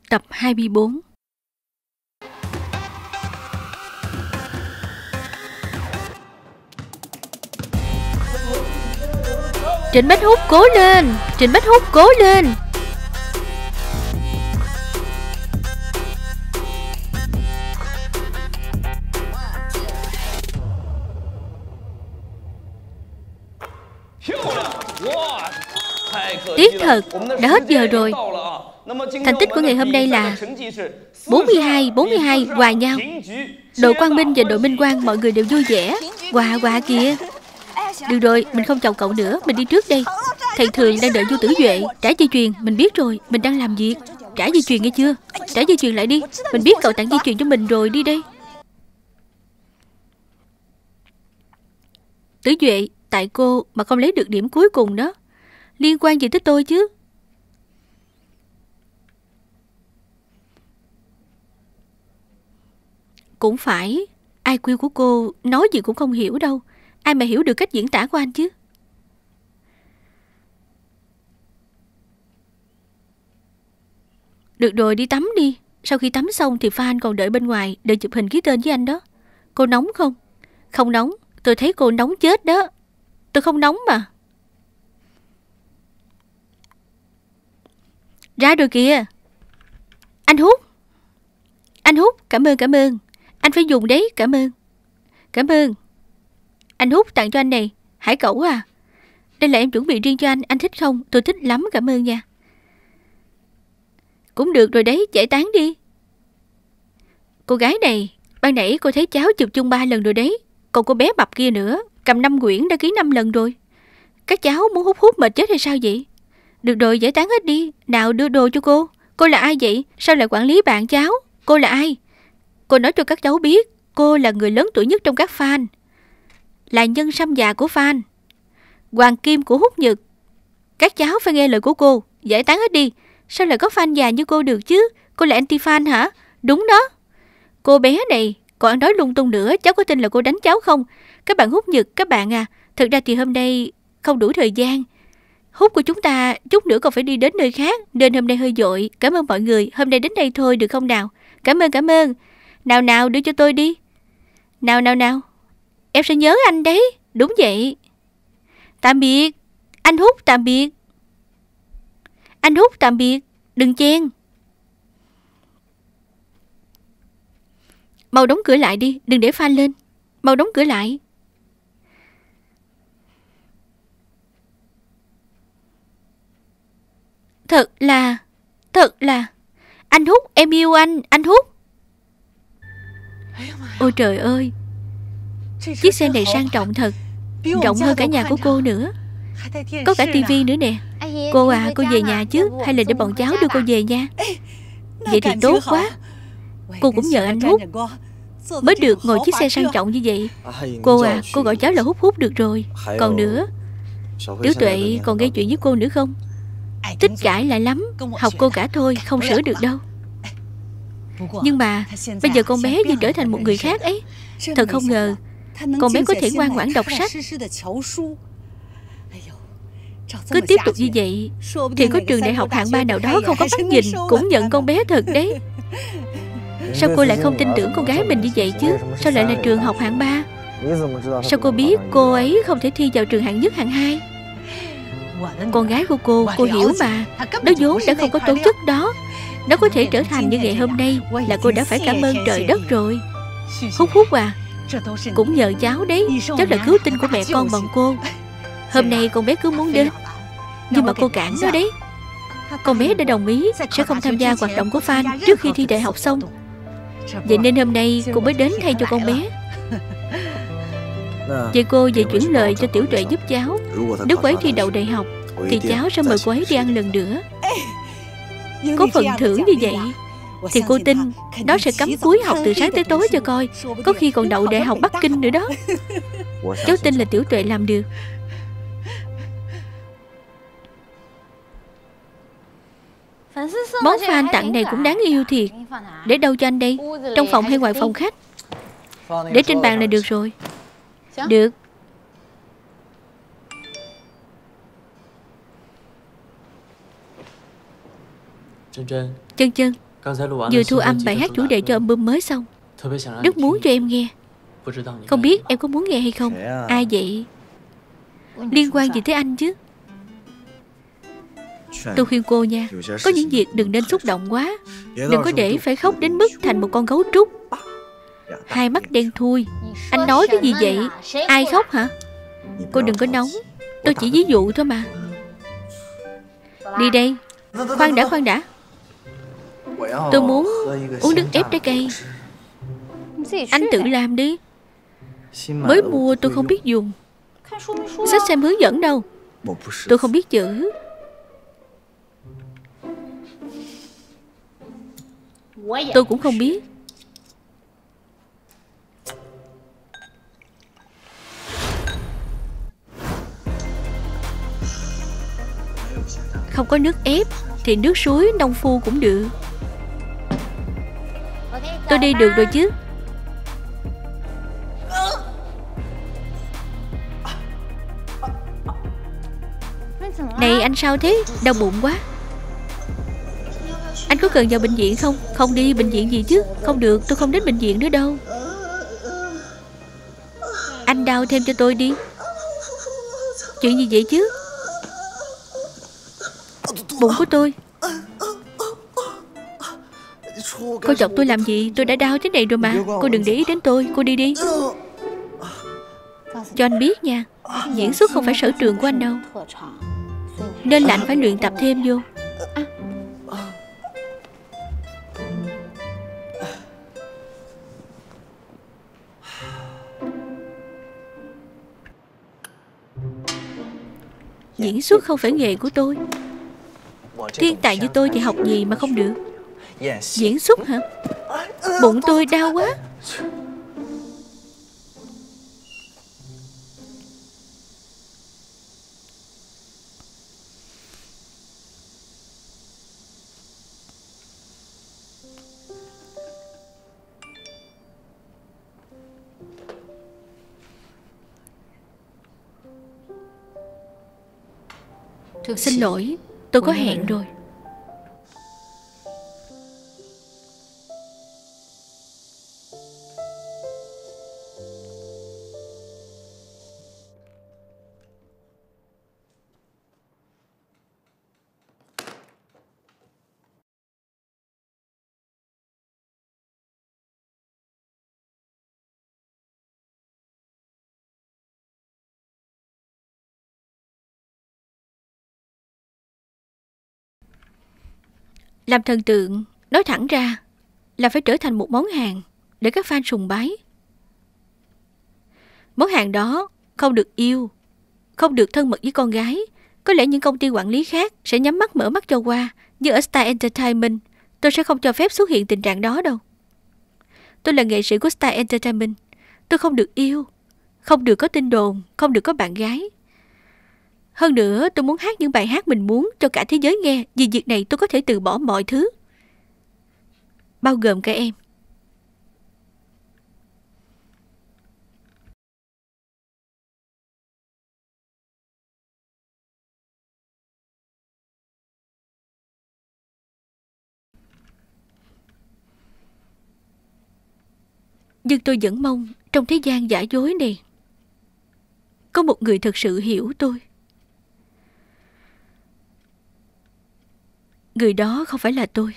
Tập 24. Trịnh Bách Húc cố lên, Trịnh Bách Húc cố lên. Tiếc thật, đã hết giờ rồi. Thành tích của ngày hôm nay là 42 hòa nhau. Đội Quang Minh và đội Minh Quang mọi người đều vui vẻ. Hòa kìa. Được rồi, mình không chọc cậu nữa, mình đi trước đây. Thầy Thường đang đợi Vu Tử Duệ. Trả dây chuyền, mình biết rồi, mình đang làm việc. Trả dây chuyền nghe chưa? Trả dây chuyền lại đi. Mình biết cậu tặng dây chuyền cho mình rồi, đi đây. Tử Duệ, tại cô mà không lấy được điểm cuối cùng đó. Liên quan gì tới tôi chứ? Cũng phải, IQ của cô nói gì cũng không hiểu đâu. Ai mà hiểu được cách diễn tả của anh chứ? Được rồi, đi tắm đi. Sau khi tắm xong thì fan còn đợi bên ngoài, đợi chụp hình ký tên với anh đó. Cô nóng không? Không nóng, tôi thấy cô nóng chết đó. Tôi không nóng mà. Ra rồi kìa. Anh Hút. Anh Hút, cảm ơn. Anh phải dùng đấy, cảm ơn. Anh Hút tặng cho anh này. Hải cẩu à? Đây là em chuẩn bị riêng cho anh thích không? Tôi thích lắm, cảm ơn nha. Cũng được rồi đấy, giải tán đi. Cô gái này, ban nãy cô thấy cháu chụp chung 3 lần rồi đấy. Còn cô bé mập kia nữa, cầm 5 quyển đã ký 5 lần rồi. Các cháu muốn hút mệt chết hay sao vậy? Được rồi, giải tán hết đi. Nào, đưa đồ cho cô. Cô là ai vậy? Sao lại quản lý bạn cháu? Cô là ai? Cô nói cho các cháu biết, cô là người lớn tuổi nhất trong các fan, là nhân sâm già của fan, hoàng kim của Hút Nhật. Các cháu phải nghe lời của cô. Giải tán hết đi. Sao lại có fan già như cô được chứ? Cô là anti-fan hả? Đúng đó. Cô bé này còn nói lung tung nữa. Cháu có tin là cô đánh cháu không? Các bạn Hút Nhật, các bạn à, thực ra thì hôm nay không đủ thời gian. Hút của chúng ta chút nữa còn phải đi đến nơi khác, nên hôm nay hơi vội. Cảm ơn mọi người, hôm nay đến đây thôi được không nào? Cảm ơn. Nào đưa cho tôi đi. Nào. Em sẽ nhớ anh đấy. Đúng vậy. Tạm biệt. Anh Hút tạm biệt. Anh Hút tạm biệt. Đừng chen. Mau đóng cửa lại đi, đừng để fan lên. Mau đóng cửa lại. Thật là anh Hút, em yêu anh Hút. Ôi trời ơi, chiếc xe này sang trọng thật, rộng hơn cả nhà của cô nữa. Có cả tivi nữa nè. Cô à, cô về nhà chứ, hay là để bọn cháu đưa cô về nha? Vậy thì tốt quá. Cô cũng nhờ anh Hút mới được ngồi chiếc xe sang trọng như vậy. Cô à, cô gọi cháu là Hút được rồi. Còn nữa, Tiểu Tuệ còn gây chuyện với cô nữa không? Thích cãi lại lắm. Học cô cả thôi, không sửa được đâu. Nhưng mà bây giờ con bé như trở thành một người khác ấy. Thật không ngờ con bé có thể ngoan ngoãn đọc sách. Cứ tiếp tục như vậy thì có trường đại học hạng 3 nào đó không có mắt nhìn cũng nhận con bé thật đấy. Sao cô lại không tin tưởng con gái mình như vậy chứ? Sao lại là trường học hạng 3? Sao cô biết cô ấy không thể thi vào trường hạng nhất hạng 2? Con gái của cô hiểu mà. Nó vốn đã không có tố chất đó. Nó có thể trở thành như ngày hôm nay là cô đã phải cảm ơn trời đất rồi. Hút à, cũng nhờ cháu đấy. Cháu là cứu tinh của mẹ con bọn cô. Hôm nay con bé cứ muốn đến, nhưng mà cô cản nó đấy. Con bé đã đồng ý sẽ không tham gia hoạt động của fan trước khi thi đại học xong. Vậy nên hôm nay cô mới đến thay cho con bé. Vậy cô về chuyển lời cho Tiểu Tuệ giúp cháu. Nếu cô ấy thi đậu đại học thì cháu sẽ mời cô ấy đi ăn lần nữa. Có phần thưởng như vậy thì cô tin nó sẽ cắm cúi học từ sáng tới tối cho coi. Có khi còn đậu đại học Bắc Kinh nữa đó. Cháu tin là Tiểu Tuệ làm được. Món fan tặng này cũng đáng yêu thiệt. Để đâu cho anh đây? Trong phòng hay ngoài phòng khách? Để trên bàn là được rồi. Được. Chân, Vừa thu âm bài hát chủ đề cho album mới xong, rất muốn cho em nghe. Không biết em có muốn nghe hay không? Ai vậy? Liên quan gì tới anh chứ? Tôi khuyên cô nha, có những việc đừng nên xúc động quá. Đừng có để phải khóc đến mức thành một con gấu trúc, hai mắt đen thui. Anh nói cái gì vậy? Ai khóc hả? Cô đừng có nóng, tôi chỉ ví dụ thôi mà. Đi đây. Khoan đã. Tôi muốn uống nước ép trái cây. Anh tự làm đi. Mới mua tôi không biết dùng. Sách xem hướng dẫn đâu. Tôi không biết chữ. Tôi cũng không biết. Không có nước ép thì nước suối nông phu cũng được. Tôi đi được rồi chứ. Này anh sao thế? Đau bụng quá. Anh có cần vào bệnh viện không? Không đi bệnh viện gì chứ. Không được, tôi không đến bệnh viện nữa đâu. Anh đau thêm cho tôi đi. Chuyện gì vậy chứ? Bụng của tôi. Cô chọc tôi làm gì? Tôi đã đau thế này rồi mà. Cô đừng để ý đến tôi. Cô đi đi. Cho anh biết nha, diễn xuất không phải sở trường của anh đâu, nên là anh phải luyện tập thêm vô. Diễn xuất không phải nghề của tôi. Thiên tài như tôi thì học gì mà không được. Diễn xuất hả? Bụng tôi đau quá. Xin lỗi, tôi có hẹn rồi. Làm thần tượng, nói thẳng ra là phải trở thành một món hàng để các fan sùng bái. Món hàng đó không được yêu, không được thân mật với con gái. Có lẽ những công ty quản lý khác sẽ nhắm mắt mở mắt cho qua, nhưng ở Star Entertainment tôi sẽ không cho phép xuất hiện tình trạng đó đâu. Tôi là nghệ sĩ của Star Entertainment. Tôi không được yêu, không được có tin đồn, không được có bạn gái. Hơn nữa tôi muốn hát những bài hát mình muốn cho cả thế giới nghe. Vì việc này tôi có thể từ bỏ mọi thứ, bao gồm cả em. Nhưng tôi vẫn mong trong thế gian giả dối này có một người thật sự hiểu tôi. Người đó không phải là tôi.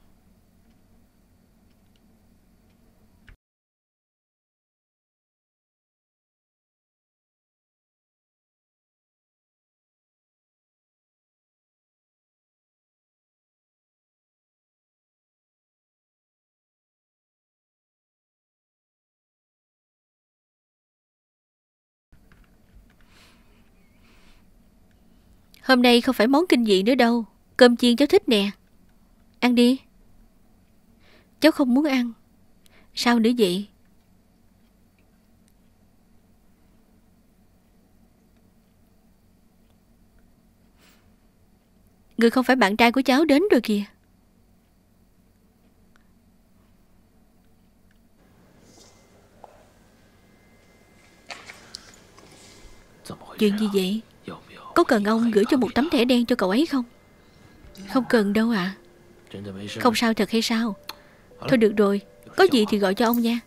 Hôm nay không phải món kinh dị nữa đâu. Cơm chiên cháu thích nè. Ăn đi. Cháu không muốn ăn. Sao nữa vậy? Người không phải bạn trai của cháu đến rồi kìa. Chuyện gì vậy? Có cần ông gửi cho một tấm thẻ đen cho cậu ấy không? Không cần đâu ạ. Không sao thật hay sao? Thôi được rồi, có gì thì gọi cho ông nha.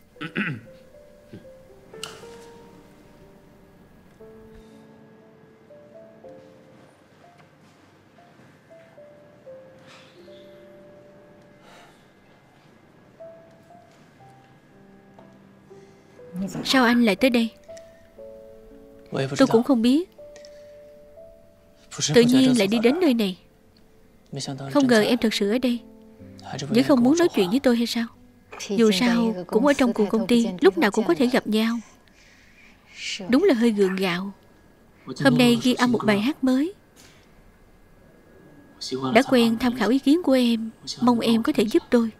Sao anh lại tới đây? Tôi cũng không biết. Tự nhiên lại đi đến nơi này. Không ngờ em thật sự ở đây. Vẫn không muốn nói chuyện với tôi hay sao? Dù sao cũng ở trong cùng công ty, lúc nào cũng có thể gặp nhau. Đúng là hơi gượng gạo. Hôm nay ghi âm một bài hát mới. Đã quen tham khảo ý kiến của em. Mong em có thể giúp tôi.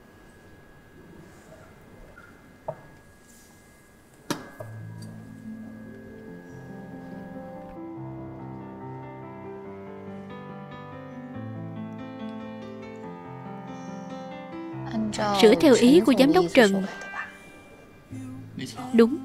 Sửa theo ý của giám đốc Trần. Đúng.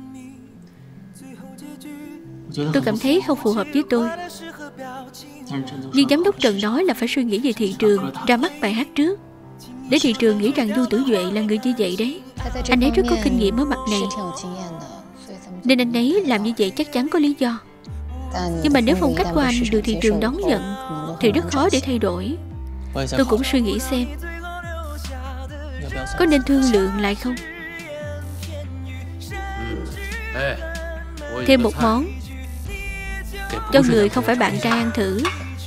Tôi cảm thấy không phù hợp với tôi. Nhưng giám đốc Trần nói là phải suy nghĩ về thị trường, ra mắt bài hát trước, để thị trường nghĩ rằng Du Tử Duệ là người như vậy đấy. Anh ấy rất có kinh nghiệm ở mặt này, nên anh ấy làm như vậy chắc chắn có lý do. Nhưng mà nếu phong cách của anh được thị trường đón nhận thì rất khó để thay đổi. Tôi cũng suy nghĩ xem có nên thương lượng lại không. Thêm một món cho người không phải bạn trai ăn thử.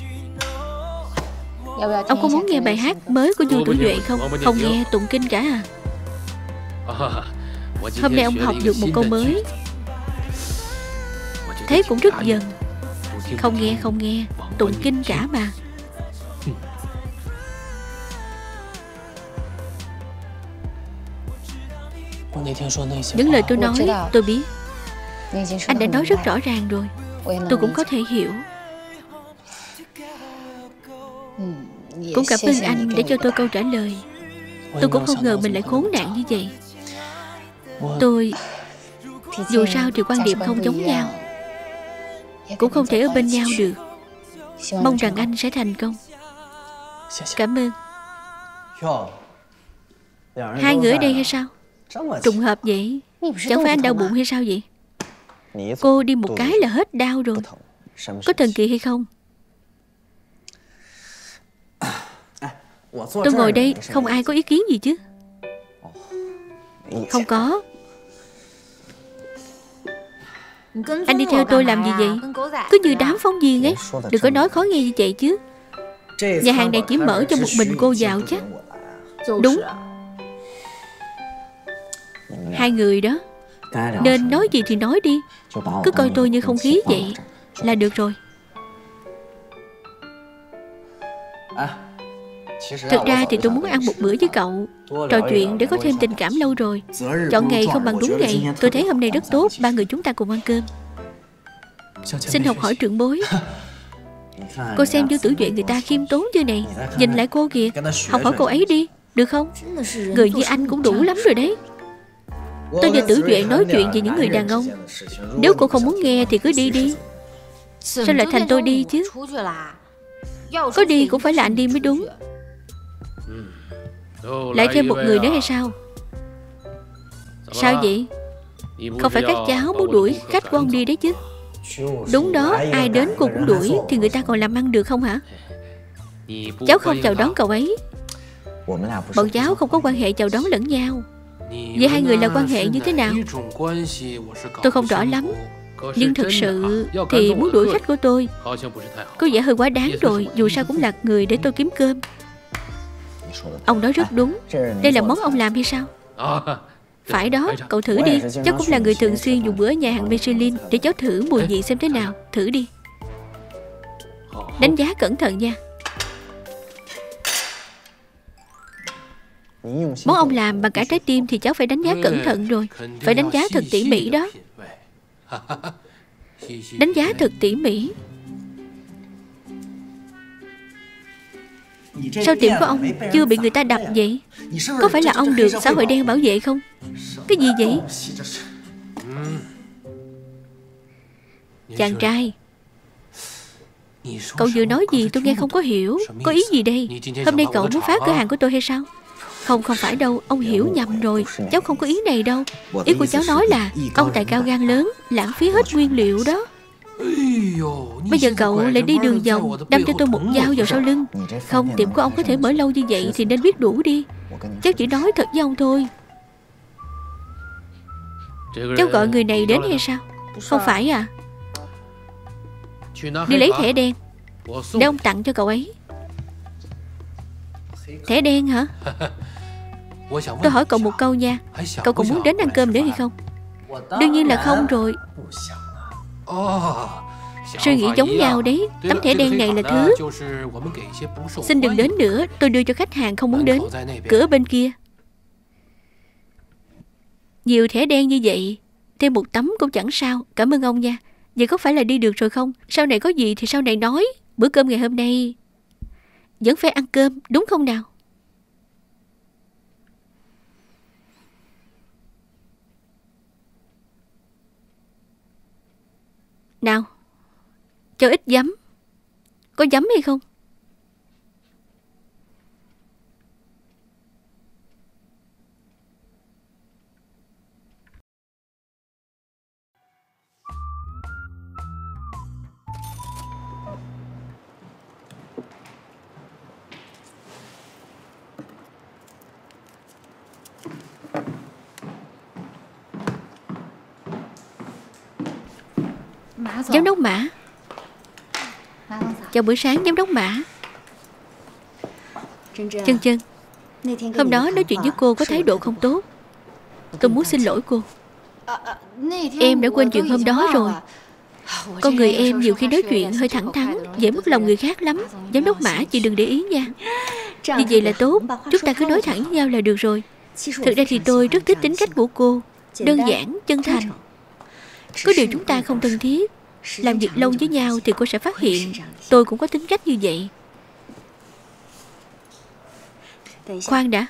Ông có muốn nghe bài hát mới của Du Tử Duệ không? Không nghe tụng kinh cả à? Hôm nay ông học được một câu mới, thế cũng rất dần. Không nghe tụng kinh cả mà. Những lời tôi nói tôi biết. Anh đã nói rất rõ ràng rồi. Tôi cũng có thể hiểu. Cũng cảm ơn anh để cho tôi câu trả lời. Tôi cũng không ngờ mình lại khốn nạn như vậy. Tôi dù sao thì quan điểm không giống nhau, cũng không thể ở bên nhau được. Mong rằng anh sẽ thành công. Cảm ơn. Hai người ở đây hay sao? Trùng hợp vậy. Chẳng phải anh đau bụng hay sao vậy? Cô đi một cái là hết đau rồi. Có thần kỳ hay không? Tôi ngồi đây không ai có ý kiến gì chứ? Không có. Anh đi theo tôi làm gì vậy? Cứ như đám phóng viên ấy. Đừng có nói khó nghe như vậy chứ. Nhà hàng này chỉ mở cho một mình cô vào chứ. Đúng. Hai người đó nên nói gì thì nói đi. Cứ coi tôi như không khí vậy là được rồi. Thực ra thì tôi muốn ăn một bữa với cậu, trò chuyện để có thêm tình cảm lâu rồi. Chọn ngày không bằng đúng ngày. Tôi thấy hôm nay rất tốt. Ba người chúng ta cùng ăn cơm. Xin học hỏi trưởng bối. Cô xem Du Tử Duệ người ta khiêm tốn như này. Nhìn lại cô kìa. Học hỏi cô ấy đi, được không? Người như anh cũng đủ lắm rồi đấy. Tôi và Tử Duệ nói chuyện về những người đàn ông. Nếu cô không muốn nghe thì cứ đi đi. Sao lại thành tôi đi chứ? Có đi cũng phải là anh đi mới đúng. Lại thêm một người nữa hay sao? Sao vậy? Không phải các cháu muốn đuổi khách của ông đi đấy chứ? Đúng đó, ai đến cô cũng đuổi thì người ta còn làm ăn được không hả? Cháu không chào đón cậu ấy. Bọn cháu không có quan hệ chào đón lẫn nhau. Vậy hai người là quan hệ như thế nào? Tôi không rõ lắm. Nhưng thực sự thì muốn đuổi khách của tôi có vẻ hơi quá đáng rồi. Dù sao cũng là người để tôi kiếm cơm. Ông nói rất đúng. Đây là món ông làm hay sao? Phải đó, cậu thử đi. Cháu cũng là người thường xuyên dùng bữa ở nhà hàng Michelin. Để cháu thử mùi vị xem thế nào. Thử đi. Đánh giá cẩn thận nha. Món ông làm bằng cả trái tim thì cháu phải đánh giá cẩn thận rồi. Phải đánh giá thật tỉ mỉ đó. Đánh giá thật tỉ mỉ. Sao tiệm của ông chưa bị người ta đập vậy? Có phải là ông được xã hội đen bảo vệ không? Cái gì vậy? Chàng trai, Cậu vừa nói gì tôi nghe không có hiểu. Có ý gì đây? Hôm nay cậu muốn phá cửa hàng của tôi hay sao? Không phải đâu, ông hiểu nhầm rồi. Cháu không có ý này đâu. Ý của cháu nói là ông tài cao gan lớn, lãng phí hết nguyên liệu đó. Bây giờ cậu lại đi đường vòng, đâm cho tôi một dao vào sau lưng. Không, tiệm của ông có thể mở lâu như vậy thì nên biết đủ đi. Cháu chỉ nói thật với ông thôi. Cháu gọi người này đến hay sao? Không phải à? Đi lấy thẻ đen để ông tặng cho cậu ấy. Thẻ đen hả? Tôi hỏi cậu một câu nha. Cậu còn muốn đến ăn cơm nữa hay không? Đương nhiên là không rồi. Suy nghĩ giống nhau đấy. Tấm thẻ đen này là thứ. Xin đừng đến nữa. Tôi đưa cho khách hàng không muốn đến. Cửa bên kia. Nhiều thẻ đen như vậy, thêm một tấm cũng chẳng sao. Cảm ơn ông nha. Vậy có phải là đi được rồi không? Sau này có gì thì sau này nói. Bữa cơm ngày hôm nay vẫn phải ăn cơm, đúng không nào? Nào, cho ít giấm. Có giấm hay không? Giám đốc Mã. Chào buổi sáng giám đốc Mã. Chân Chân, hôm đó nói chuyện với cô có thái độ không tốt. Tôi muốn xin lỗi cô. Em đã quên chuyện hôm đó rồi. Con người em nhiều khi nói chuyện hơi thẳng thắn, dễ mất lòng người khác lắm. Giám đốc Mã, chị đừng để ý nha. Như vậy là tốt. Chúng ta cứ nói thẳng với nhau là được rồi. Thực ra thì tôi rất thích tính cách của cô. Đơn giản, chân thành. Có điều chúng ta không thân thiết. Làm việc lâu với nhau thì cô sẽ phát hiện tôi cũng có tính cách như vậy. Khoan đã.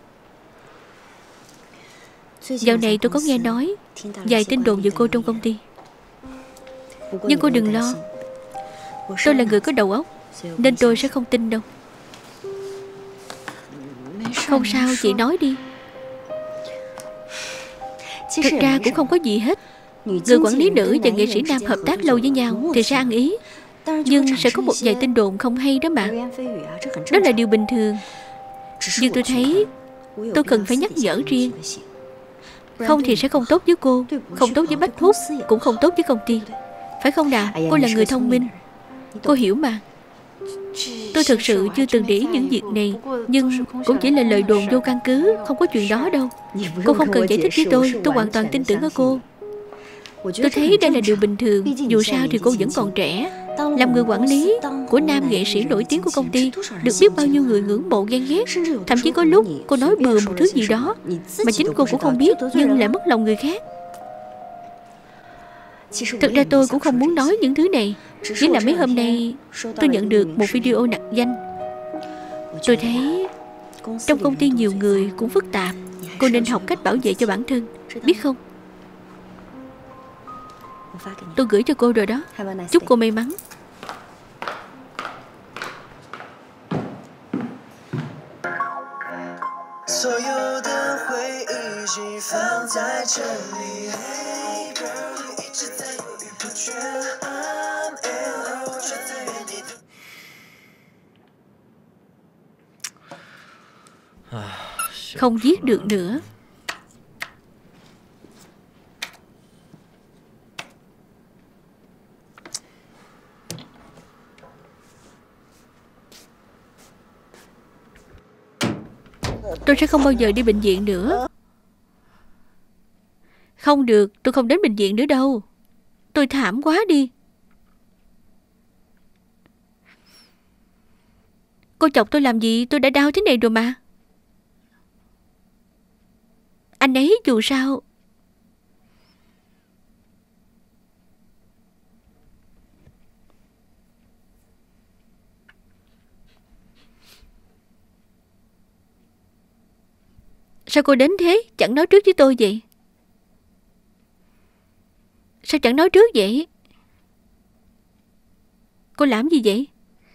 Dạo này tôi có nghe nói vài tin đồn về cô trong công ty. Nhưng cô đừng lo. Tôi là người có đầu óc, nên tôi sẽ không tin đâu. Không sao, chị nói đi. Thật ra cũng không có gì hết. Người quản lý nữ và nghệ sĩ nam hợp tác lâu với nhau thì sẽ ăn ý. Nhưng sẽ có một vài tin đồn không hay đó mà. Đó là điều bình thường. Nhưng tôi thấy tôi cần phải nhắc nhở riêng. Không thì sẽ không tốt với cô, không tốt với Bách Thúc, cũng không tốt với công ty. Phải không nào? Cô là người thông minh. Cô hiểu mà. Tôi thực sự chưa từng để ý những việc này. Nhưng cũng chỉ là lời đồn vô căn cứ. Không có chuyện đó đâu. Cô không cần giải thích với tôi hoàn toàn tin tưởng ở cô. Tôi thấy đây là điều bình thường. Dù sao thì cô vẫn còn trẻ. Làm người quản lý của nam nghệ sĩ nổi tiếng của công ty, được biết bao nhiêu người ngưỡng mộ ghen ghét. Thậm chí có lúc cô nói bừa một thứ gì đó mà chính cô cũng không biết, nhưng lại mất lòng người khác. Thực ra tôi cũng không muốn nói những thứ này. Chỉ là mấy hôm nay tôi nhận được một video nặc danh. Tôi thấy trong công ty nhiều người cũng phức tạp. Cô nên học cách bảo vệ cho bản thân, biết không? Tôi gửi cho cô rồi đó. Chúc cô may mắn. Không viết được nữa. Tôi sẽ không bao giờ đi bệnh viện nữa. Không được, tôi không đến bệnh viện nữa đâu. Tôi thảm quá đi. Cô chọc tôi làm gì? Tôi đã đau thế này rồi mà. Anh ấy dù sao sao cô đến thế? Chẳng nói trước với tôi vậy? Sao chẳng nói trước vậy? Cô làm gì vậy?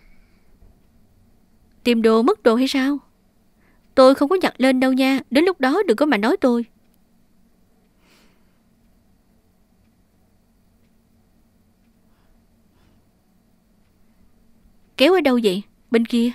Tìm đồ mất đồ hay sao? Tôi không có nhặt lên đâu nha. Đến lúc đó đừng có mà nói tôi. Kéo ở đâu vậy? Bên kia.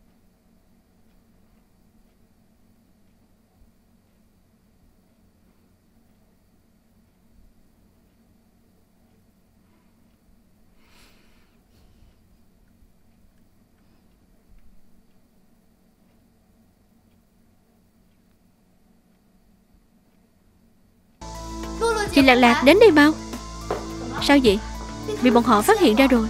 Chị Lạc Lạc đến đây mau. Sao vậy? Bị bọn họ phát hiện ra rồi.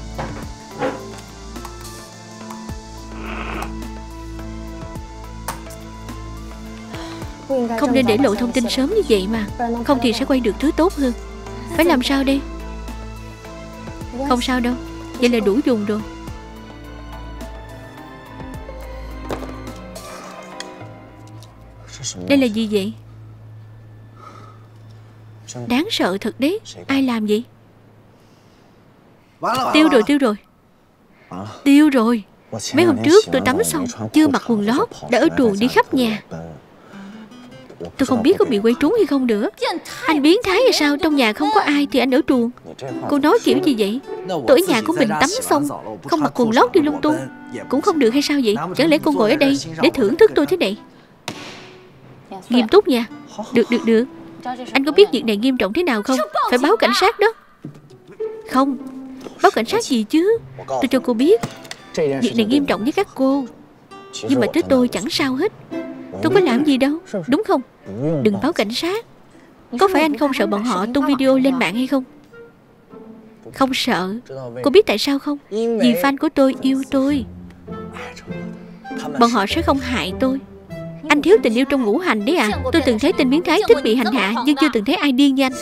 Không nên để lộ thông tin sớm như vậy mà. Không thì sẽ quay được thứ tốt hơn. Phải làm sao đây? Không sao đâu. Vậy là đủ dùng rồi. Đây là gì vậy? Đáng sợ thật đấy. Ai làm vậy? Tiêu rồi, tiêu rồi. Tiêu rồi. Mấy hôm trước tôi tắm xong, chưa mặc quần lót, đã ở truồng đi khắp nhà. Tôi không biết có bị quay trúng hay không nữa. Anh biến thái hay sao? Trong nhà không có ai thì anh ở truồng. Cô nói kiểu gì vậy? Tôi ở nhà của mình tắm xong, không mặc quần lót đi lung tung cũng không được hay sao vậy? Chẳng lẽ cô ngồi ở đây để thưởng thức tôi thế này? Nghiêm túc nha. Được, được, được. Anh có biết việc này nghiêm trọng thế nào không? Phải báo cảnh sát đó. Không, báo cảnh sát gì chứ? Tôi cho cô biết, việc này nghiêm trọng với các cô. Nhưng mà tới tôi chẳng sao hết. Tôi có làm gì đâu, đúng không? Đừng báo cảnh sát. Có phải anh không sợ bọn họ tung video lên mạng hay không? Không sợ. Cô biết tại sao không? Vì fan của tôi yêu tôi. Bọn họ sẽ không hại tôi. Anh thiếu tình yêu trong ngũ hành đấy à? Tôi từng thấy tên biến thái thích bị hành hạ, nhưng chưa từng thấy ai điên như anh.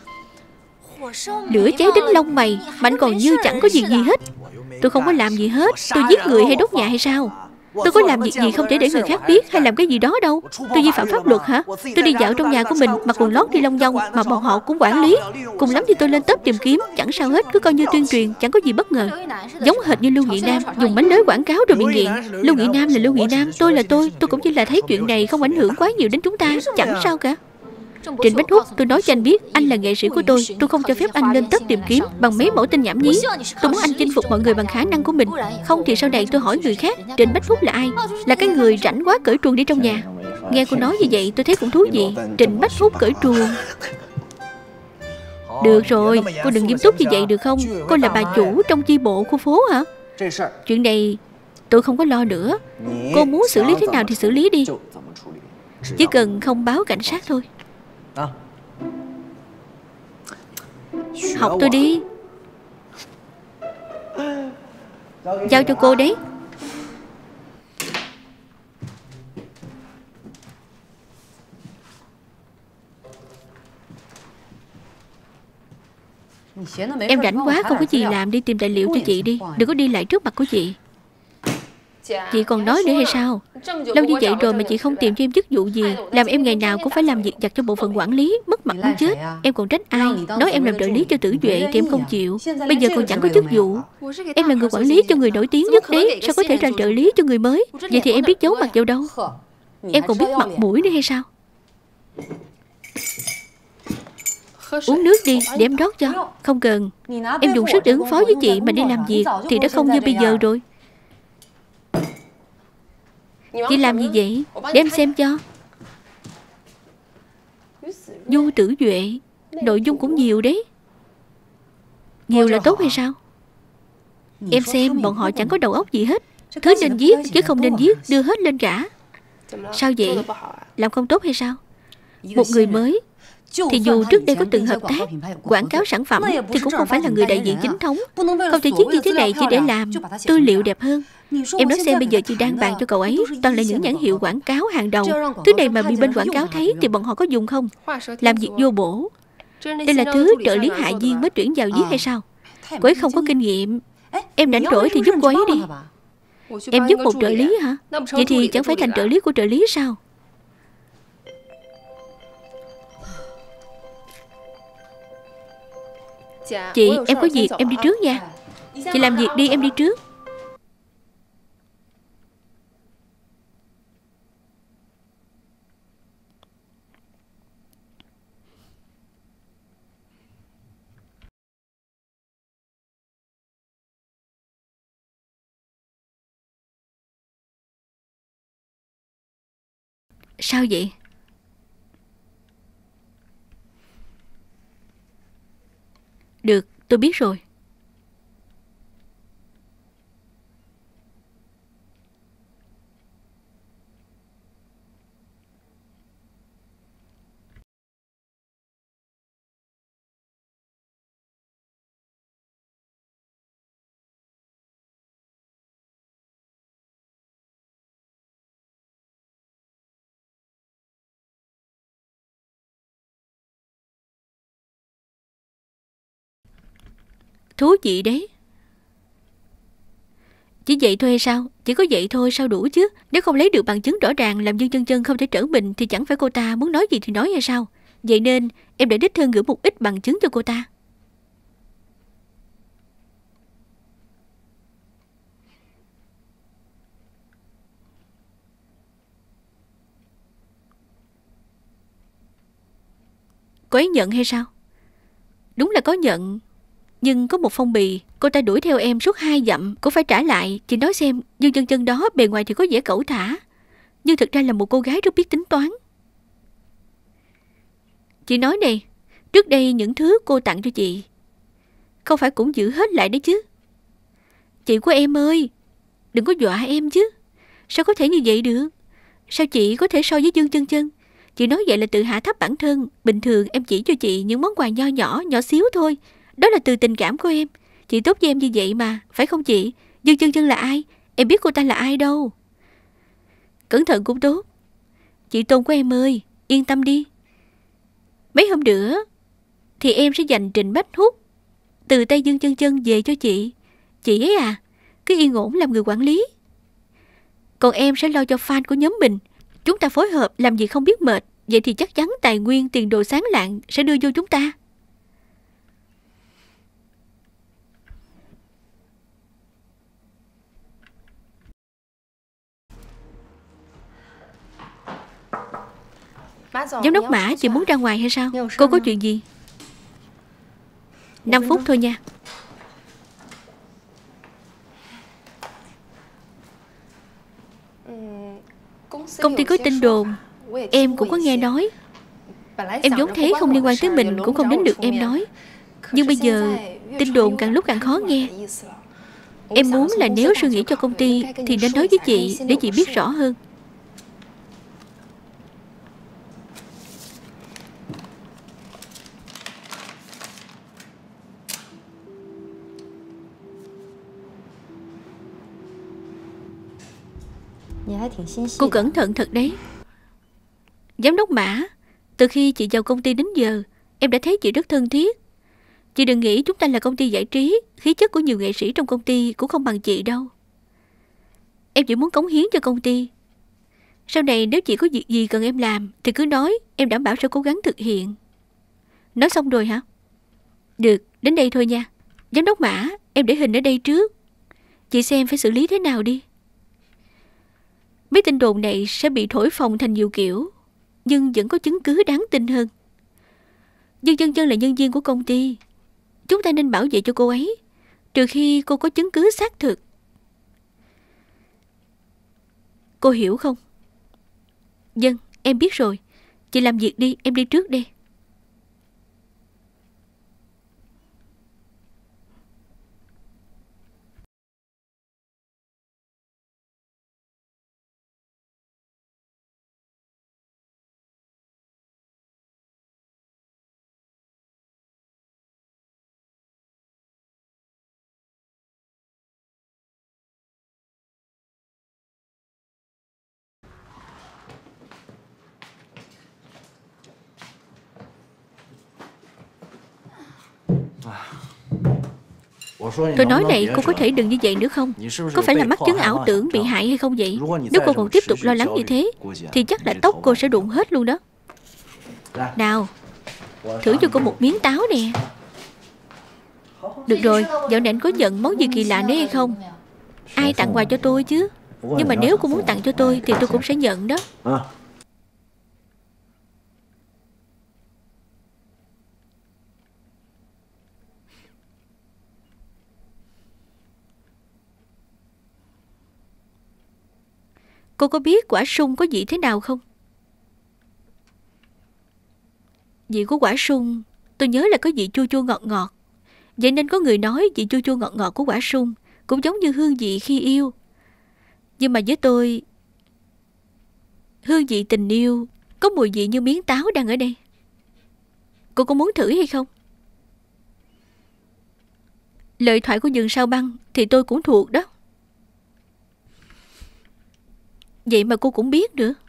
Lửa cháy đến lông mày mà anh còn như chẳng có việc gì hết. Tôi không có làm gì hết. Tôi giết người hay đốt nhà hay sao? Tôi có làm việc gì không thể để người khác biết hay làm cái gì đó đâu. Tôi vi phạm pháp luật hả? Tôi đi dạo trong nhà của mình mặc quần lót đi lông dong mà bọn họ cũng quản lý. Cùng lắm thì tôi lên top tìm kiếm, chẳng sao hết, cứ coi như tuyên truyền, chẳng có gì bất ngờ. Giống hệt như Lưu Nghị Nam dùng bánh lưới quảng cáo rồi bị nghiện. Lưu Nghị Nam là Lưu Nghị Nam, tôi là tôi cũng chỉ là thấy chuyện này không ảnh hưởng quá nhiều đến chúng ta, chẳng sao cả. Trịnh Bách Húc, tôi nói cho anh biết, anh là nghệ sĩ của tôi không cho phép anh lên top tìm kiếm bằng mấy mẫu tin nhảm nhí. Tôi muốn anh chinh phục mọi người bằng khả năng của mình. Không thì sau này tôi hỏi người khác, Trịnh Bách Húc là ai? Là cái người rảnh quá cởi truồng đi trong nhà. Nghe cô nói như vậy tôi thấy cũng thú vị. Trịnh Bách Húc cởi truồng. Được rồi, cô đừng nghiêm túc như vậy được không? Cô là bà chủ trong chi bộ khu phố hả? Chuyện này tôi không có lo nữa. Cô muốn xử lý thế nào thì xử lý đi. Chỉ cần không báo cảnh sát thôi. Học tôi đi. Giao cho cô đấy. Em rảnh quá không có gì làm, đi tìm tài liệu cho chị đi. Đừng có đi lại trước mặt của chị. Chị còn nói nữa hay sao? Lâu như vậy rồi mà chị không tìm cho em chức vụ gì. Làm em ngày nào cũng phải làm việc vặt cho bộ phận quản lý, mất mặt muốn chết. Em còn trách ai? Nói em làm trợ lý cho Tử Duệ thì em không chịu. Bây giờ còn chẳng có chức vụ. Em là người quản lý cho người nổi tiếng nhất đấy, sao có thể ra trợ lý cho người mới? Vậy thì em biết giấu mặt vào đâu? Em còn biết mặt mũi nữa hay sao? Uống nước đi, để em rót cho. Không cần. Em dùng sức để ứng phó với chị mà đi làm việc thì đã không như bây giờ rồi. Chị làm gì vậy? Để em xem cho. Du Tử Duệ. Nội dung cũng nhiều đấy. Nhiều là tốt hay sao? Em xem bọn họ chẳng có đầu óc gì hết. Thứ nên giết chứ không nên giết, đưa hết lên cả. Sao vậy? Làm không tốt hay sao? Một người mới thì dù trước đây có từng hợp tác quảng cáo sản phẩm thì cũng không phải là người đại diện chính thống. Không thể giết như thế này chỉ để làm tư liệu đẹp hơn. Em nói xem bây giờ chị đang bàn cho cậu ấy toàn là những nhãn hiệu quảng cáo hàng đầu. Thứ này mà bị bên quảng cáo thấy thì bọn họ có dùng không? Làm việc vô bổ. Đây là thứ trợ lý hạ viên mới tuyển vào viết hay sao? Cô ấy không có kinh nghiệm. Em rảnh rỗi thì giúp cô ấy đi. Em giúp một trợ lý hả? Vậy thì chẳng phải thành trợ lý của trợ lý sao? Chị, em có việc, em đi trước nha. Chị làm việc đi, em đi trước. Sao vậy? Được, tôi biết rồi. Thú vị đấy. Chỉ vậy thôi hay sao? Chỉ có vậy thôi sao đủ chứ? Nếu không lấy được bằng chứng rõ ràng làm Dương Chân Chân không thể trở mình thì chẳng phải cô ta muốn nói gì thì nói hay sao? Vậy nên em để đích thân gửi một ít bằng chứng cho cô ta. Cô ấy nhận hay sao? Đúng là có nhận. Nhưng có một phong bì cô ta đuổi theo em suốt 2 dặm cũng phải trả lại. Chị nói xem, Dương Chân Chân đó bề ngoài thì có vẻ cẩu thả, nhưng thực ra là một cô gái rất biết tính toán. Chị nói này, trước đây những thứ cô tặng cho chị không phải cũng giữ hết lại đấy chứ? Chị của em ơi, đừng có dọa em chứ. Sao có thể như vậy được? Sao chị có thể so với Dương Chân Chân? Chị nói vậy là tự hạ thấp bản thân. Bình thường em chỉ cho chị những món quà nho nhỏ, nhỏ xíu thôi. Đó là từ tình cảm của em. Chị tốt với em như vậy mà, phải không chị? Dương Chân Chân là ai? Em biết cô ta là ai đâu. Cẩn thận cũng tốt. Chị Tôn của em ơi, yên tâm đi. Mấy hôm nữa thì em sẽ dành Trịnh Bách Hút từ tay Dương Chân Chân về cho chị. Chị ấy à, cứ yên ổn làm người quản lý. Còn em sẽ lo cho fan của nhóm mình. Chúng ta phối hợp làm gì không biết mệt. Vậy thì chắc chắn tài nguyên, tiền đồ sáng lạng sẽ đưa vô chúng ta. Giám đốc Mã, chị muốn ra ngoài hay sao? Cô có chuyện gì? 5 phút thôi nha. Công ty có tin đồn, em cũng có nghe nói. Em vốn thấy không liên quan tới mình cũng không đến được em nói. Nhưng bây giờ tin đồn càng lúc càng khó nghe. Em muốn là nếu suy nghĩ cho công ty thì nên nói với chị để chị biết rõ hơn. Cô cẩn thận thật đấy. Giám đốc Mã, từ khi chị vào công ty đến giờ, em đã thấy chị rất thân thiết. Chị đừng nghĩ chúng ta là công ty giải trí, khí chất của nhiều nghệ sĩ trong công ty cũng không bằng chị đâu. Em chỉ muốn cống hiến cho công ty. Sau này nếu chị có việc gì cần em làm thì cứ nói, em đảm bảo sẽ cố gắng thực hiện. Nói xong rồi hả? Được, đến đây thôi nha. Giám đốc Mã, em để hình ở đây trước. Chị xem phải xử lý thế nào đi. Mấy tin đồn này sẽ bị thổi phồng thành nhiều kiểu, nhưng vẫn có chứng cứ đáng tin hơn. Dương Chân Chân là nhân viên của công ty, chúng ta nên bảo vệ cho cô ấy, trừ khi cô có chứng cứ xác thực. Cô hiểu không? Vâng, em biết rồi. Chị làm việc đi, em đi trước đây. Tôi nói này, cô có thể đừng như vậy nữa không? Có phải là mắc chứng ảo tưởng bị hại hay không vậy? Nếu cô còn tiếp tục lo lắng như thế thì chắc là tóc cô sẽ rụng hết luôn đó. Nào, thử cho cô một miếng táo nè. Được rồi, dạo này anh có nhận món gì kỳ lạ nữa hay không? Ai tặng quà cho tôi chứ? Nhưng mà nếu cô muốn tặng cho tôi thì tôi cũng sẽ nhận đó. Cô có biết quả sung có vị thế nào không? Vị của quả sung tôi nhớ là có vị chua chua ngọt ngọt. Vậy nên có người nói vị chua chua ngọt ngọt của quả sung cũng giống như hương vị khi yêu. Nhưng mà với tôi, hương vị tình yêu có mùi vị như miếng táo đang ở đây. Cô có muốn thử hay không? Lời thoại của vườn sao băng thì tôi cũng thuộc đó. Vậy mà cô cũng biết nữa.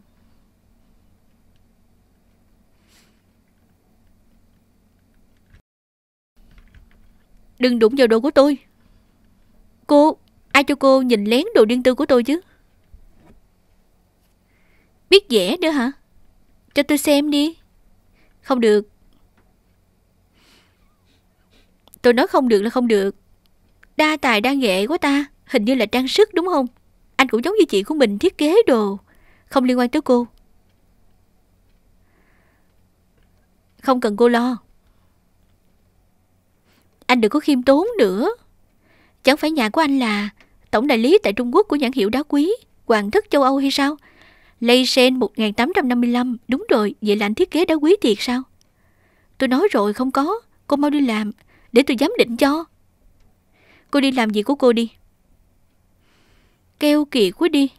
Đừng đụng vào đồ của tôi. Cô, ai cho cô nhìn lén đồ riêng tư của tôi chứ? Biết vẽ nữa hả? Cho tôi xem đi. Không được. Tôi nói không được là không được. Đa tài đa nghệ của ta. Hình như là trang sức đúng không? Anh cũng giống như chị của mình thiết kế đồ. Không liên quan tới cô. Không cần cô lo. Anh đừng có khiêm tốn nữa. Chẳng phải nhà của anh là tổng đại lý tại Trung Quốc của nhãn hiệu đá quý Hoàng thất châu Âu hay sao? Leysen 1855. Đúng rồi, vậy là anh thiết kế đá quý thiệt sao? Tôi nói rồi không có. Cô mau đi làm để tôi giám định cho. Cô đi làm gì của cô đi. Keo kiệt quá đi.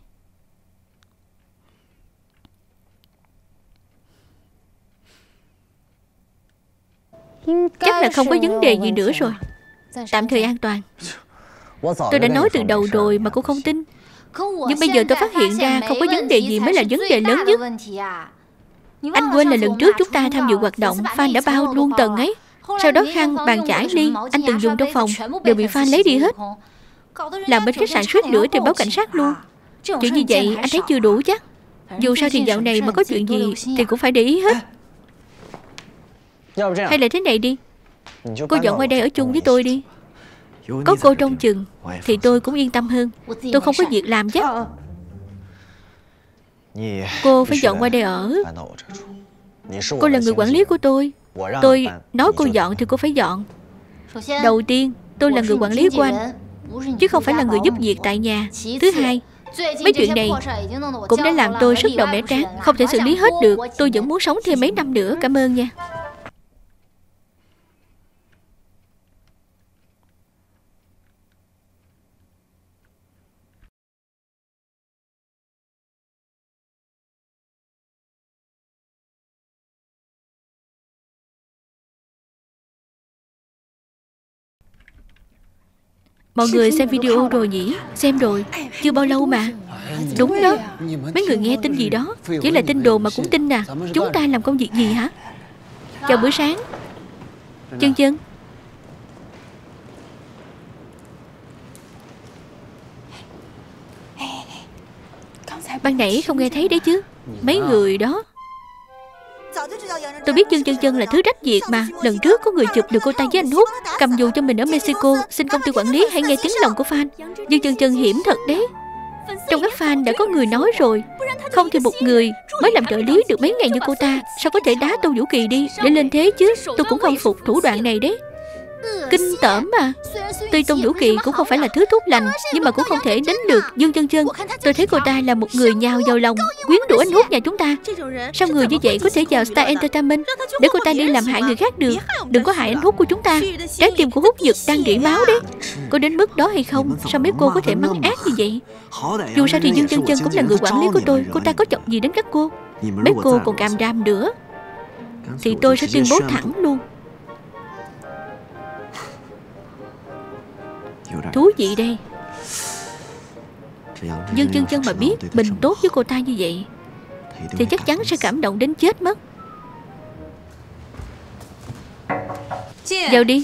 Chắc là không có vấn đề gì nữa rồi. Tạm thời an toàn. Tôi đã nói từ đầu rồi mà cô không tin. Nhưng bây giờ tôi phát hiện ra không có vấn đề gì mới là vấn đề lớn nhất. Anh quên là lần trước chúng ta tham dự hoạt động Phan đã bao luôn tầng ấy. Sau đó khăn, bàn chải, ly anh từng dùng trong phòng đều bị Phan lấy đi hết. Làm bên khách sạn suýt nữa thì báo cảnh sát luôn. Chuyện như vậy anh thấy chưa đủ chắc. Dù sao thì dạo này mà có chuyện gì thì cũng phải để ý hết. Hay là thế này đi, cô dọn qua đây ở chung với tôi đi. Có cô trông chừng thì tôi cũng yên tâm hơn. Tôi không có việc làm chắc. Cô phải dọn qua đây ở. Cô là người quản lý của tôi. Tôi nói cô dọn thì cô phải dọn. Đầu tiên tôi là người quản lý của anh, chứ không phải là người giúp việc tại nhà. Thứ hai, mấy chuyện này cũng đã làm tôi sức đầu mẻ trán, không thể xử lý hết được. Tôi vẫn muốn sống thêm mấy năm nữa. Cảm ơn nha. Mọi người xem video rồi nhỉ? Xem rồi. Chưa bao lâu mà. Đúng đó. Mấy người nghe tin gì đó. Chỉ là tin đồn mà cũng tin à. Chúng ta làm công việc gì hả? Chào bữa sáng. Chân chân. Ban nãy không nghe thấy đấy chứ. Mấy người đó. Tôi biết Dương Chân Chân là thứ rách việc mà. Lần trước có người chụp được cô ta với anh Hút cầm dù cho mình ở Mexico. Xin công ty quản lý hãy nghe tiếng lòng của fan. Dương Chân Chân hiểm thật đấy. Trong các fan đã có người nói rồi, không thì một người mới làm trợ lý được mấy ngày như cô ta sao có thể đá Tô Vũ Kỳ đi để lên thế chứ. Tôi cũng không phục thủ đoạn này đấy. Kinh tởm mà. Tuy Tôn Vũ Kỳ cũng không phải là thứ tốt lành, nhưng mà cũng không thể đánh được Dương Chân Chân. Tôi thấy cô ta là một người nhào vào lòng, quyến rũ anh Hút nhà chúng ta. Sao người như vậy có thể vào Star Entertainment để cô ta đi làm hại người khác được? Đừng có hại anh Hút của chúng ta. Trái tim của Hút Nhật đang rỉ máu đấy. Có đến mức đó hay không? Sao mấy cô có thể mắng ác như vậy? Dù sao thì Dương Chân Chân cũng là người quản lý của tôi. Cô ta có chọc gì đến các cô? Mấy cô còn càm ràm nữa thì tôi sẽ tuyên bố thẳng luôn. Thú vị đây. Dương Chân Chân mà biết mình tốt với cô ta như vậy thì chắc chắn sẽ cảm động đến chết mất. Vào đi.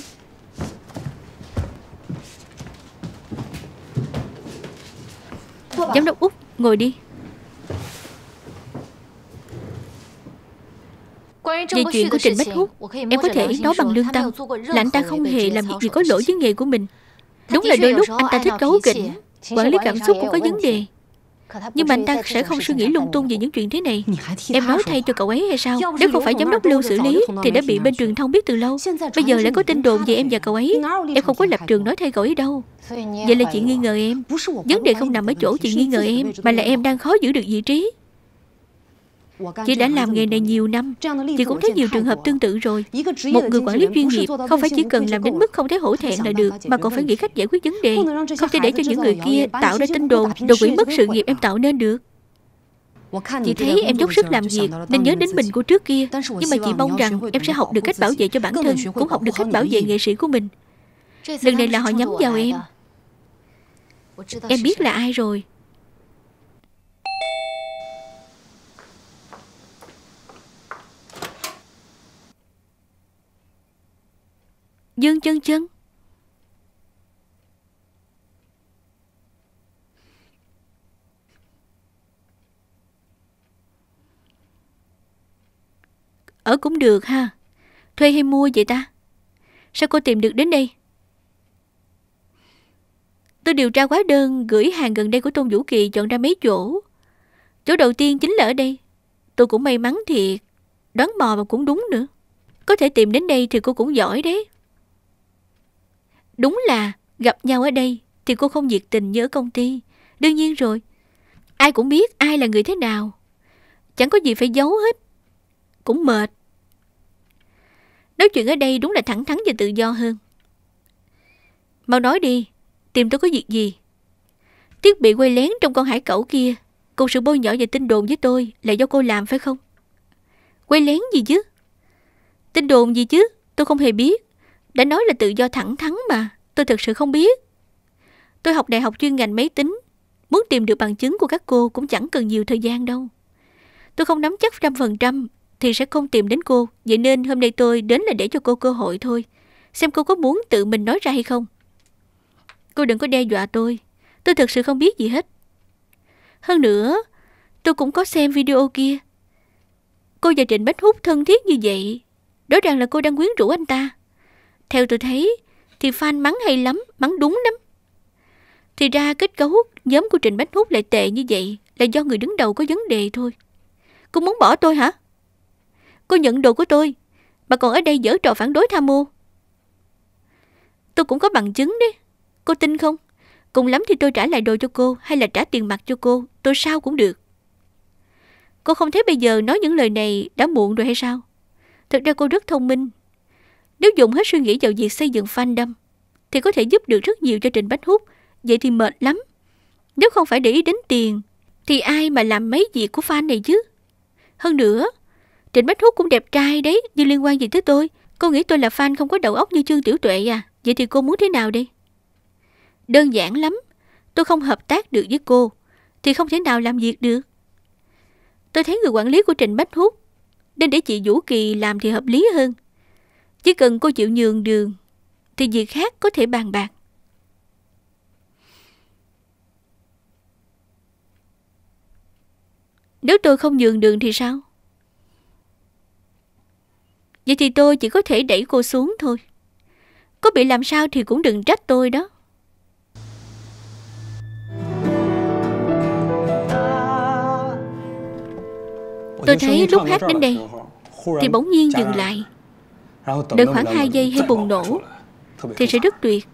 Giám đốc Út, ngồi đi. Về chuyện của Trịnh Bách Hút, em có thể nói bằng lương tâm là anh ta không hề làm việc gì có lỗi với nghề của mình. Đúng là đôi lúc anh ta thích cáu kỉnh, quản lý cảm xúc cũng có vấn đề. Nhưng mà anh ta sẽ không suy nghĩ lung tung về những chuyện thế này. Em nói thay cho cậu ấy hay sao? Nếu không phải giám đốc Lưu xử lý thì đã bị bên truyền thông biết từ lâu. Bây giờ lại có tin đồn về em và cậu ấy. Em không có lập trường nói thay cậu ấy đâu. Vậy là chị nghi ngờ em. Vấn đề không nằm ở chỗ chị nghi ngờ em, mà là em đang khó giữ được vị trí. Chị đã làm nghề này nhiều năm, chị cũng thấy nhiều trường hợp tương tự rồi. Một người quản lý chuyên nghiệp không phải chỉ cần làm đến mức không thấy hổ thẹn là được, mà còn phải nghĩ cách giải quyết vấn đề. Không thể để cho những người kia tạo ra tin đồn rồi hủy mất sự nghiệp em tạo nên được. Chị thấy em dốc sức làm việc nên nhớ đến mình của trước kia. Nhưng mà chị mong rằng em sẽ học được cách bảo vệ cho bản thân, cũng học được cách bảo vệ nghệ sĩ của mình. Lần này là họ nhắm vào em. Em biết là ai rồi. Dương Chân Chân. Ở cũng được ha. Thuê hay mua vậy ta? Sao cô tìm được đến đây? Tôi điều tra hóa đơn gửi hàng gần đây của Tôn Vũ Kỳ, chọn ra mấy chỗ. Chỗ đầu tiên chính là ở đây. Tôi cũng may mắn thiệt. Đoán mò mà cũng đúng nữa. Có thể tìm đến đây thì cô cũng giỏi đấy. Đúng là gặp nhau ở đây thì cô không nhiệt tình như ở công ty. Đương nhiên rồi. Ai cũng biết ai là người thế nào. Chẳng có gì phải giấu hết. Cũng mệt. Nói chuyện ở đây đúng là thẳng thắn và tự do hơn. Mau nói đi. Tìm tôi có việc gì? Thiết bị quay lén trong con hải cẩu kia, cùng sự bôi nhọ và tin đồn với tôi là do cô làm phải không? Quay lén gì chứ? Tin đồn gì chứ? Tôi không hề biết. Đã nói là tự do thẳng thắn mà. Tôi thật sự không biết. Tôi học đại học chuyên ngành máy tính. Muốn tìm được bằng chứng của các cô cũng chẳng cần nhiều thời gian đâu. Tôi không nắm chắc 100% thì sẽ không tìm đến cô. Vậy nên hôm nay tôi đến là để cho cô cơ hội thôi. Xem cô có muốn tự mình nói ra hay không. Cô đừng có đe dọa tôi. Tôi thật sự không biết gì hết. Hơn nữa, tôi cũng có xem video kia. Cô và Trịnh Bách Hút thân thiết như vậy, rõ ràng là cô đang quyến rũ anh ta. Theo tôi thấy thì fan mắng hay lắm, mắng đúng lắm. Thì ra kết cấu nhóm của Trịnh Bách Hút lại tệ như vậy là do người đứng đầu có vấn đề thôi. Cô muốn bỏ tôi hả? Cô nhận đồ của tôi mà còn ở đây giở trò phản đối tham mô. Tôi cũng có bằng chứng đấy. Cô tin không? Cùng lắm thì tôi trả lại đồ cho cô, hay là trả tiền mặt cho cô, tôi sao cũng được. Cô không thấy bây giờ nói những lời này đã muộn rồi hay sao? Thật ra cô rất thông minh. Nếu dùng hết suy nghĩ vào việc xây dựng fandom thì có thể giúp được rất nhiều cho Trịnh Bách Hút. Vậy thì mệt lắm. Nếu không phải để ý đến tiền thì ai mà làm mấy việc của fan này chứ? Hơn nữa, Trịnh Bách Hút cũng đẹp trai đấy, nhưng liên quan gì tới tôi? Cô nghĩ tôi là fan không có đầu óc như Trương Tiểu Tuệ à? Vậy thì cô muốn thế nào đây? Đơn giản lắm. Tôi không hợp tác được với cô thì không thể nào làm việc được. Tôi thấy người quản lý của Trịnh Bách Hút nên để chị Vũ Kỳ làm thì hợp lý hơn. Chỉ cần cô chịu nhường đường thì việc khác có thể bàn bạc. Nếu tôi không nhường đường thì sao? Vậy thì tôi chỉ có thể đẩy cô xuống thôi. Có bị làm sao thì cũng đừng trách tôi đó. Tôi thấy lúc hát đến đây thì bỗng nhiên dừng lại, đợi khoảng 2 giây hay bùng nổ thì sẽ rất tuyệt.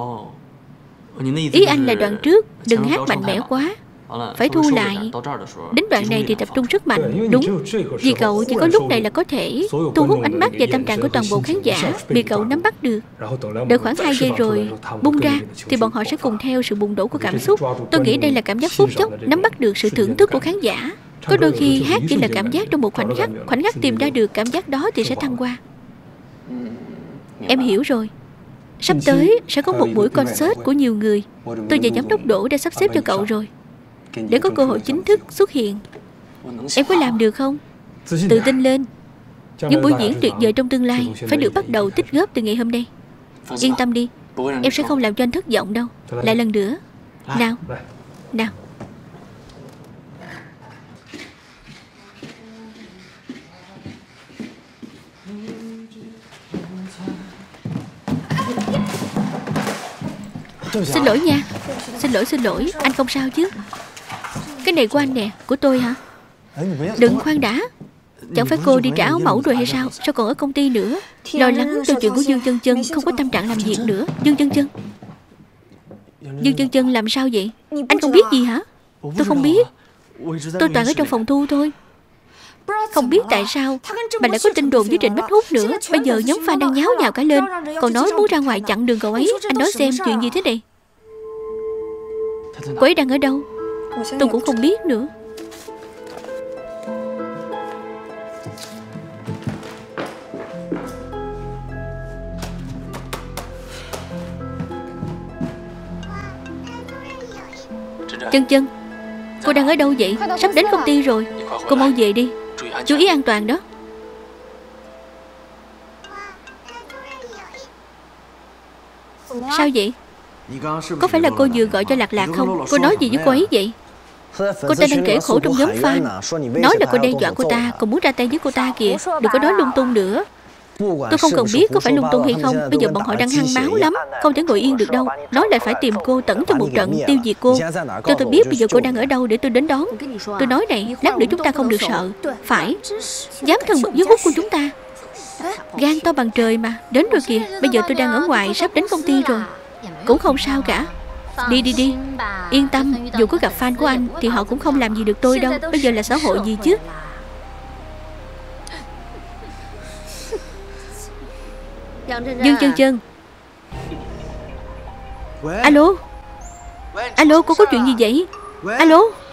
Ý anh là đoạn trước đừng hát mạnh mẽ quá, phải thu lại. Đến đoạn này thì tập trung rất mạnh. Đúng, vì cậu chỉ có lúc này là có thể thu hút ánh mắt và tâm trạng của toàn bộ khán giả, bị cậu nắm bắt được. Đợi khoảng 2 giây rồi bung ra thì bọn họ sẽ cùng theo sự bùng nổ của cảm xúc. Tôi nghĩ đây là cảm giác phút chốc, nắm bắt được sự thưởng thức của khán giả. Có đôi khi hát chỉ là cảm giác trong một khoảnh khắc tìm ra được cảm giác đó thì sẽ thăng hoa. Em hiểu rồi. Sắp tới sẽ có một buổi concert của nhiều người. Tôi và giám đốc Đỗ đã sắp xếp cho cậu rồi, để có cơ hội chính thức xuất hiện. Em có làm được không? Tự tin lên. Những buổi diễn tuyệt vời trong tương lai phải được bắt đầu tích góp từ ngày hôm nay. Yên tâm đi, em sẽ không làm cho anh thất vọng đâu. Lại lần nữa. Nào, nào. Xin lỗi nha. Xin lỗi, anh không sao chứ? Cái này của anh nè, của tôi hả? Đừng, khoan đã. Chẳng phải cô đi trả áo mẫu rồi hay sao? Sao còn ở công ty nữa? Lo lắng cho chuyện của Dương Chân Chân, không có tâm trạng làm việc nữa. Dương Chân Chân. Dương Chân Chân làm sao vậy? Anh không biết gì hả? Tôi không biết. Tôi toàn ở trong phòng thu thôi. Không biết tại sao mà lại có tin đồn với Trịnh Bách Hút nữa. Bây giờ nhóm fan đang nháo nhào cả lên, còn nói muốn ra ngoài chặn đường cậu ấy. Anh nói xem chuyện gì thế này? Cô ấy đang ở đâu? Tôi cũng không biết nữa. Chân Chân, cô đang ở đâu vậy? Sắp đến công ty rồi. Cô mau về đi. Chú ý an toàn đó. Sao vậy? Có phải là cô vừa gọi cho Lạc Lạc không? Cô nói gì với cô ấy vậy? Cô ta đang kể khổ trong nhóm fan, nói là cô đe dọa cô ta, còn muốn ra tay với cô ta kìa. Đừng có nói lung tung nữa. Tôi không cần biết có phải lung tung hay không. Bây giờ bọn họ đang hăng máu lắm, không thể ngồi yên được đâu. Nói lại phải tìm cô tẩn cho một trận, tiêu diệt cô. Cho tôi biết bây giờ cô đang ở đâu để tôi đến đón. Tôi nói này, lát nữa chúng ta không được sợ. Phải. Dám thân mật với Hút của chúng ta. Gan to bằng trời mà. Đến rồi kìa. Bây giờ tôi đang ở ngoài, sắp đến công ty rồi. Cũng không sao cả. Đi đi đi. Yên tâm, dù có gặp fan của anh thì họ cũng không làm gì được tôi đâu. Bây giờ là xã hội gì chứ? Dương Chân Chân. Alo. Alo, cô có chuyện gì vậy? Alo.